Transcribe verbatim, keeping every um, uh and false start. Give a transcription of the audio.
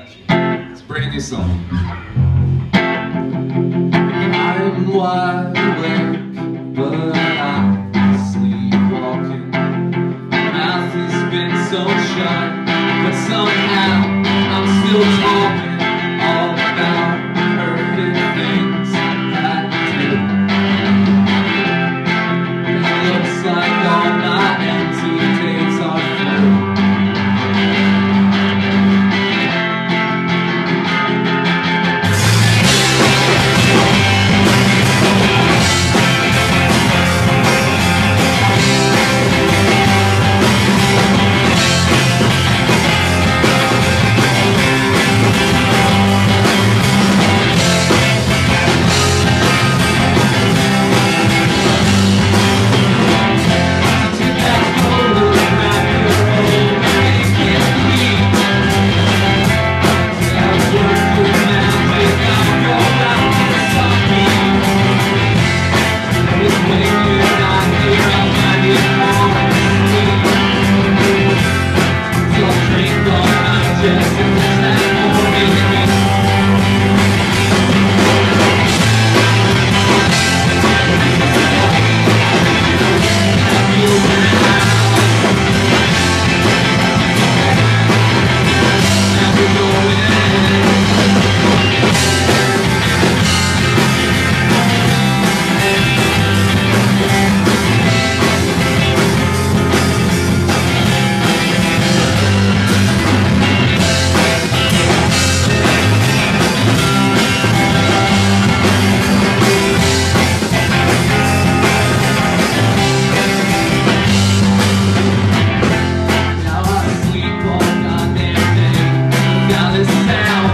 It's a brand new song. I'm wide awake, but I'm sleepwalking. My mouth has been so shut, but somehow I'm still talking all about perfect things I do. It looks like all my empty days are through. Now I sleepwalk on their name. Now this town